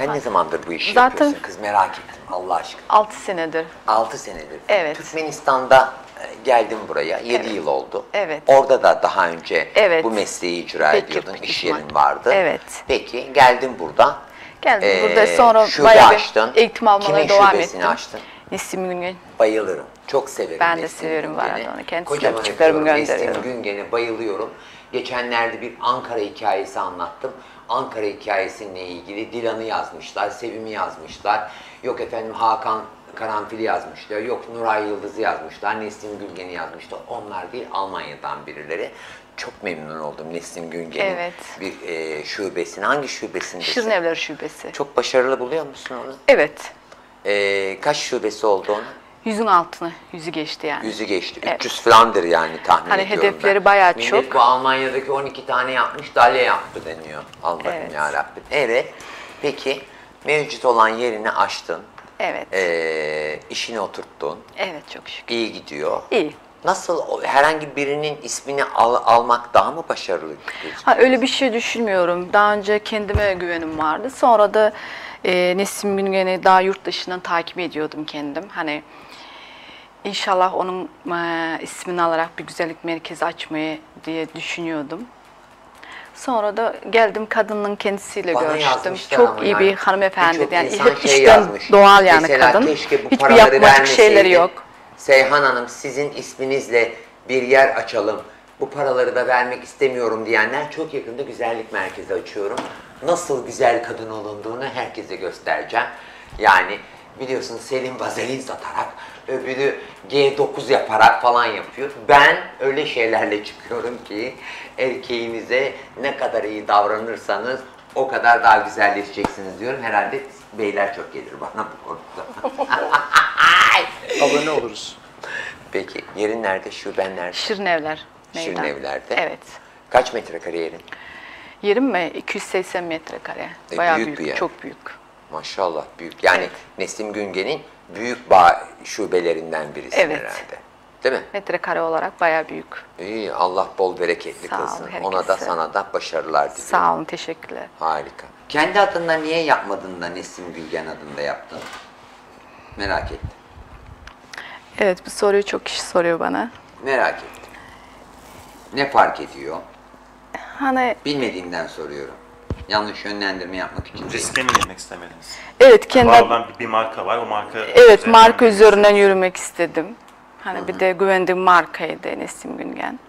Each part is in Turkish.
Sen ne zamandır bu işi Zaten- yapıyorsun kız, merak ettim Allah aşkına. 6 senedir. 6 senedir. Evet. Türkmenistan'da geldim buraya. 7 yıl oldu. Evet. Orada da daha önce Evet. bu mesleği icra Peki, ediyordun. peki, İş tamam. yerin vardı. Evet. Peki geldin burada. Geldim burada sonra Şube bayağı bir açtın. eğitim almaya Kimin devam şubesini ettim. açtın? Nesim Güngön. Bayılırım. Çok severim Ben de Neslim seviyorum bu Güngen'i. arada onu. Kendisine Kocaman küçüklerimi öpüyorum. gönderiyorum. Neslim Güngen'e bayılıyorum. Geçenlerde bir Ankara hikayesi anlattım. Ankara hikayesiyle ilgili Dilan'ı yazmışlar, Sevim'i yazmışlar. Yok efendim Hakan Karanfil'i yazmışlar. Yok Nuray Yıldız'ı yazmışlar. Neslim Güngen'i yazmışlar. Onlar değil, Almanya'dan birileri. Çok memnun oldum Neslim Güngen'in Evet. bir şubesini. Hangi şubesindesin? Şirinevler Şubesi. Çok başarılı buluyor musun onu? Evet. Kaç şubesi oldu onun? Yüzün altını, yüzü geçti yani. Yüzü geçti. Evet. 300 falandır yani tahmin Hani ediyorum hedefleri ben. bayağı Millet çok. bu Almanya'daki 12 tane yapmış, Dalya yaptı deniyor. Allah'ım Evet. yarabbim. Evet. Peki mevcut olan yerini açtın. Evet. İşini oturttun. Evet, çok şükür. İyi gidiyor. İyi. Nasıl herhangi birinin ismini almak daha mı başarılı? Ha, öyle bir şey düşünmüyorum. Daha önce kendime güvenim vardı. Sonra da Nesim Güngen'i daha yurt dışından takip ediyordum kendim. Hani inşallah onun ismini alarak bir güzellik merkezi açmayı diye düşünüyordum. Sonra da geldim kadının kendisiyle Bana görüştüm. yazmışlar Çok ama iyi yani bir hanımefendi. birçok Yani insan hep şey işten yazmış. doğal yani Mesela kadın. keşke bu Hiçbir paraları yapmacık şeyleri vermeseydi. yok. Seyhan Hanım sizin isminizle bir yer açalım. Bu paraları da vermek istemiyorum diyenler, çok yakında güzellik merkezi açıyorum. Nasıl güzel kadın olunduğunu herkese göstereceğim. Yani biliyorsun Selim vazelin satarak, öbürü G9 yaparak falan yapıyor. Ben öyle şeylerle çıkıyorum ki erkeğinize ne kadar iyi davranırsanız o kadar daha güzelleşeceksiniz diyorum. Herhalde beyler çok gelir bana bu konuda. Abone oluruz. Peki yerin nerede, şuben nerede? Şirinevler. meydan. Şirinevler'de. Evet. Kaç metrekare yerin? Yerim mi? 280 metrekare. Bayağı büyük büyük, bir yer. çok büyük. Maşallah büyük. Yani Evet. Neslim Güngen'in büyük bağ şubelerinden birisi Evet. herhalde. Değil mi? Metrekare olarak bayağı büyük. İyi, Allah bol bereketli Sağ ol, kılsın. herkese. Ona da sana da başarılar diliyorum. Sağ olun, teşekkürler. Harika. Kendi adında niye yapmadın da Neslim Güngen adında yaptın? Merak ettim. Evet, bu soruyu çok kişi soruyor bana. Merak ettim. Ne fark ediyor? Hani Bilmediğimden soruyorum. Yanlış yönlendirme yapmak için değil. Riske mi girmek istemediniz? evet kendi Var olan bir marka var, o marka... evet marka üzerinden yürümek istedim. Hani bir de güvendiğim markaydı Nesim Güngen.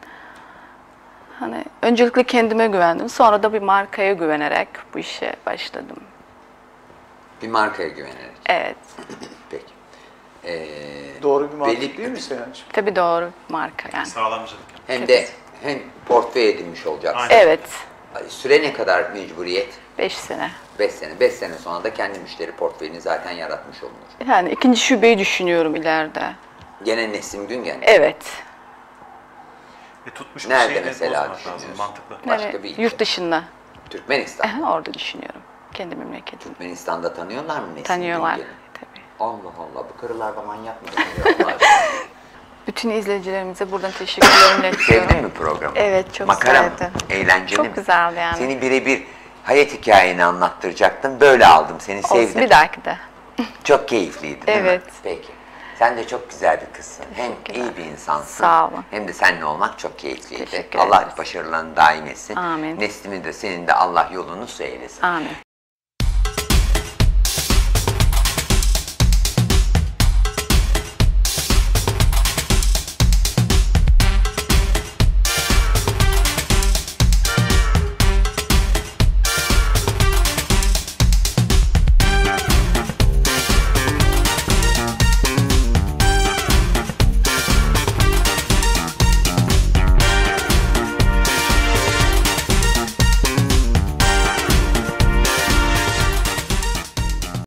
Hani öncelikle kendime güvendim. Sonra da bir markaya güvenerek bu işe başladım. Bir markaya güvenerek. Evet. Peki. Doğru bir marka belli- değil mi Seyhan'cığım? Tabii doğru marka yani. Sağlamcılık. Hem de hem portföy edinmiş olacaksın. Aynen. Evet. Süre ne kadar mecburiyet? 5 sene. 5 sene. 5 sene sonra da kendi müşteri portföyünü zaten yaratmış olunur. Yani ikinci şubeyi düşünüyorum ileride. Gene Neslim Güngen. Evet. Tutmuş bir Nerede şeyi de mesela bozmamak lazım, düşünüyorsun? mantıklı. Başka Evet, bir ilçe. yurt dışında. Türkmenistan. Aha, orada düşünüyorum. Kendi memleketim. Türkmenistan'da tanıyorlar mı Neslim Tanıyorlar. Güngen'i? Tabii. Allah Allah, bu karılar da manyak mı? Allah aşkına? Bütün izleyicilerimize buradan teşekkürlerimi iletiyorum. Sevdin mi programı? Evet, çok Makara mı? sevdim. Eğlenceli Çok mi? güzeldi yani. Seni birebir hayat hikayeni anlattıracaktım. Böyle aldım. Seni Olsun, sevdim. bir dahaki de. Çok keyifliydi değil mi? Evet. Peki. Sen de çok güzel bir kızsın. Hem Teşekkürler. iyi bir insansın. Sağ olun. Hem de seninle olmak çok keyifliydi. Teşekkür Allah ederiz. başarılarını daim etsin. Amin. Neslimi de senin de Allah yolunu su eylesin. Amin.